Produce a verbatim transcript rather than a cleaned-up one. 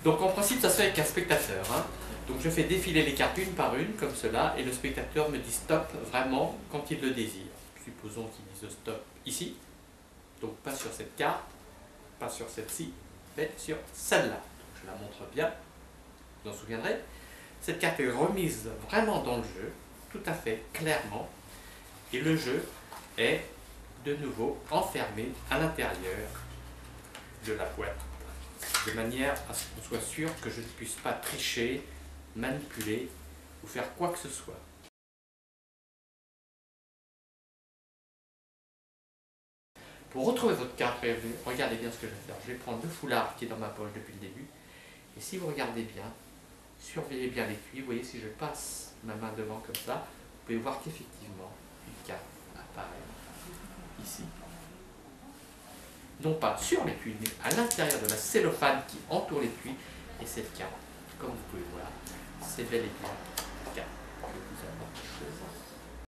Donc en principe, ça se fait avec un spectateur. Hein. Donc je fais défiler les cartes une par une, comme cela, et le spectateur me dit stop vraiment quand il le désire. Supposons qu'il dise stop ici. Donc pas sur cette carte, pas sur celle-ci, mais sur celle-là. Je la montre bien, vous en souviendrez. Cette carte est remise vraiment dans le jeu, tout à fait clairement, et le jeu est de nouveau enfermé à l'intérieur de la boîte, de manière à ce qu'on soit sûr que je ne puisse pas tricher, manipuler ou faire quoi que ce soit. Pour retrouver votre carte, regardez bien ce que je vais faire. Je vais prendre le foulard qui est dans ma poche depuis le début, et si vous regardez bien, surveillez bien l'étui, vous voyez, si je passe ma main devant comme ça, vous pouvez voir qu'effectivement une carte apparaît ici. Non pas sur l'étui, mais à l'intérieur de la cellophane qui entoure l'étui. Et cette carte, comme vous pouvez voir, c'est bel et bien la carte que vous apporte chose.